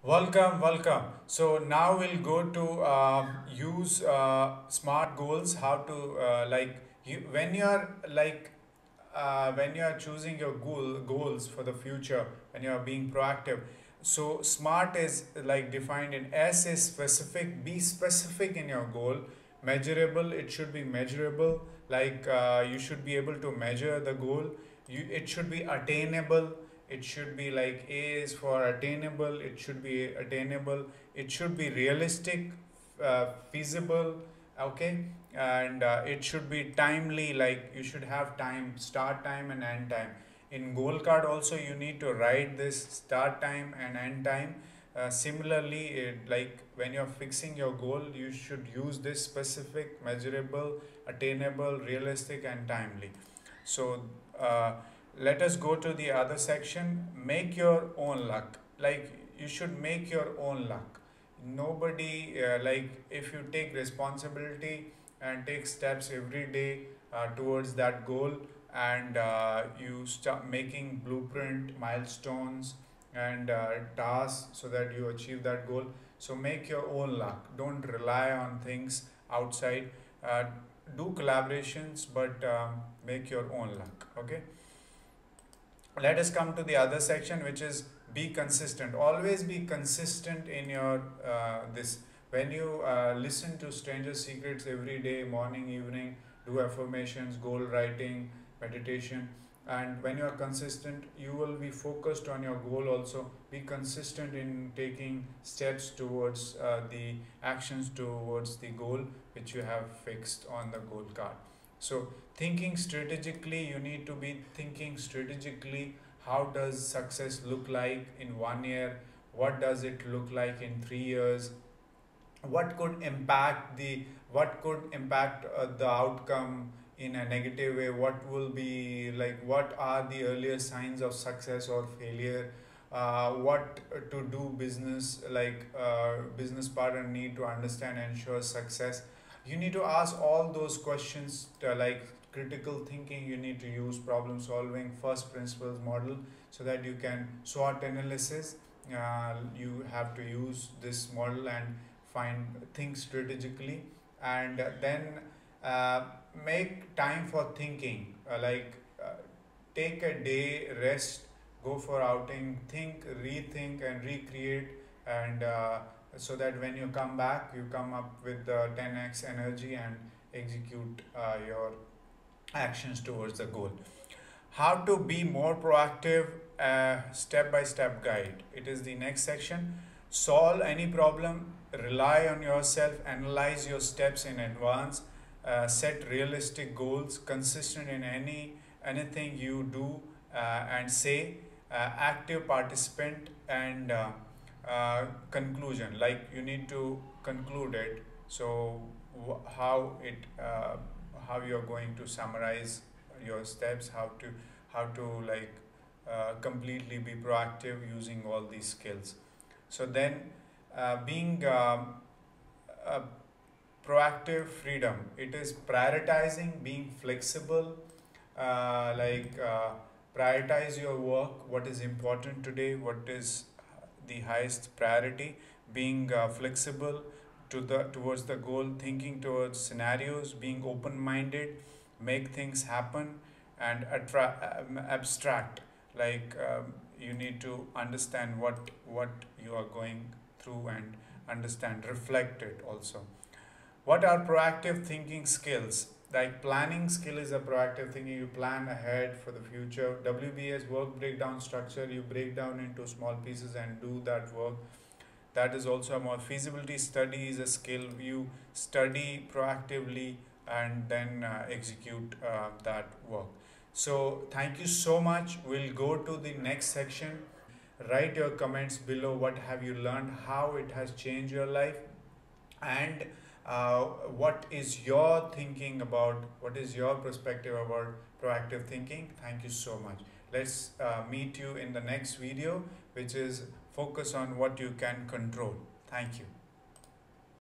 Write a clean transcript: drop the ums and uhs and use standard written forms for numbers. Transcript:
Welcome, welcome. So now we'll go to use smart goals. How to when you're when you are choosing your goals for the future, when you are being proactive. So smart is like defined in S is specific. Be specific in your goal. Measurable. It should be measurable. You should be able to measure the goal. It should be attainable. It should be like A is for attainable. It should be attainable. It should be realistic, feasible. Okay, and it should be timely. Like you should have time, start time and end time. In goal card also you need to write this start time and end time. Similarly, like when you're fixing your goal, you should use this specific, measurable, attainable, realistic, and timely. So uh, let us go to the other section. Make your own luck. Like you should make your own luck. Nobody if you take responsibility and take steps every day towards that goal, and you start making blueprint, milestones, and tasks so that you achieve that goal. So make your own luck. Don't rely on things outside. uh, do collaborations, but make your own luck. Okay, let us come to the other section, which is be consistent. Always be consistent in your this. When you listen to stranger secrets every day, morning, evening, do affirmations, goal writing, meditation, and when you are consistent, you will be focused on your goal. Also be consistent in taking steps towards the actions towards the goal which you have fixed on the goal card. So thinking strategically, you need to be thinking strategically. How does success look like in 1 year? What does it look like in 3 years? What could impact the outcome in a negative way? What will be like, what are the earlier signs of success or failure? What to do business, business partner need to understand and ensure success. You need to ask all those questions like critical thinking. You need to use problem solving, first principles model, so that you can SWOT analysis. You have to use this model and find think strategically, and then uh, make time for thinking. Take a day rest, go for outing, think, rethink, and recreate, and so that when you come back, you come up with 10x energy and execute your actions towards the goal. How to be more proactive, step by step guide. It is the next section. Solve any problem, rely on yourself, analyze your steps in advance, set realistic goals, consistent in anything you do and say, active participant, and conclusion. Like you need to conclude it. So how you're going to summarize your steps, how to completely be proactive using all these skills. So then being uh, proactive freedom, it is prioritizing, being flexible, prioritize your work, what is important today, what is the highest priority, being flexible towards the goal, thinking towards scenarios, being open minded, make things happen, and abstract. You need to understand what you are going through, and understand, reflect it also. What are proactive thinking skills? Like planning skill is a proactive thinking. You plan ahead for the future. WBS, work breakdown structure. You break down into small pieces and do that work. That is also a more feasibility study is a skill. You study proactively and then execute that work. So thank you so much. We'll go to the next section. Write your comments below. What have you learned? How it has changed your life? And what is your thinking about, what is your perspective about proactive thinking? Thank you so much. Let's meet you in the next video, which is focus on what you can control. Thank you.